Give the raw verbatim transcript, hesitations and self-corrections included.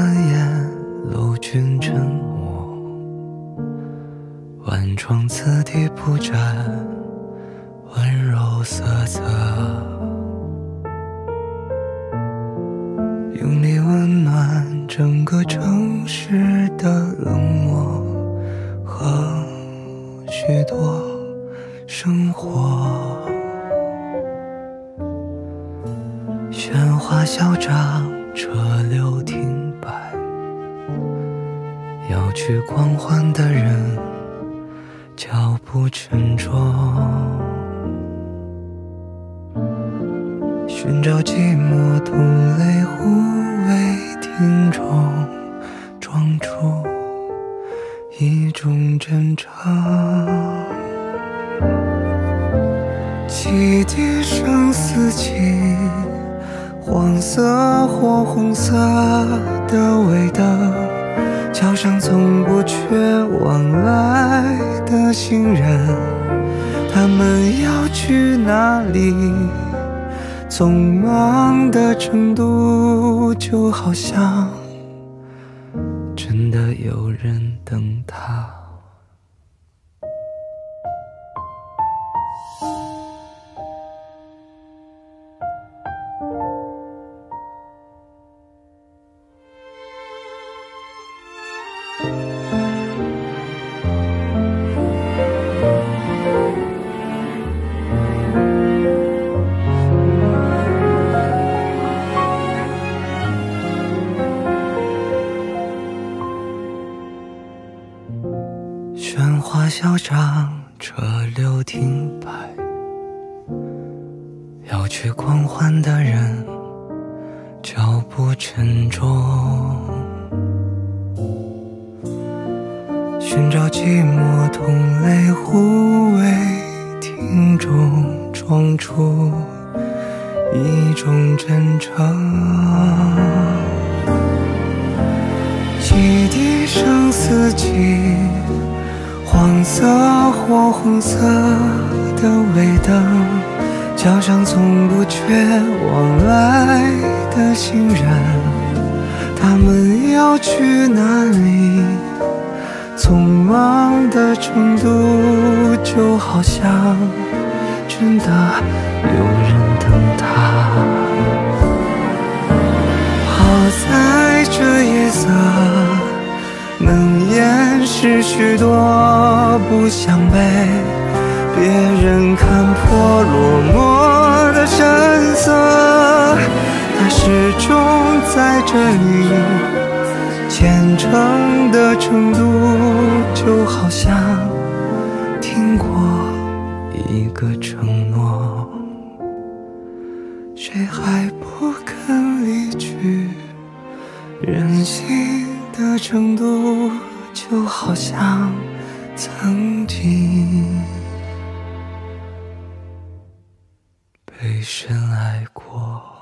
烟，楼君沉默，晚窗次第铺展温柔瑟瑟，用力温暖整个城市的冷漠和许多生活。喧哗嚣张，车流停摆，要去狂欢的人脚步沉重，寻找寂寞同类互为听众，装出一种真诚。汽笛声四起，黄色或红色的尾灯，桥上从不缺往来的行人，他们要去哪里？匆忙的程度，就好像真的有人等他。喧哗嚣张，车流停摆，要去狂欢的人脚步沉重，寻找寂寞同类互为听众，装出一种真诚。汽笛声四起，黄色或红色的尾灯，桥上从不缺往来的行人，他们要去哪里？匆忙的程度，就好像真的有人等他。好在这夜色能掩饰许多不想被别人看破落寞的神色，它始终在这里，虔诚的程度，就好像听过一个承诺，谁还不肯离去？任性的程度，就好像曾经被深爱过。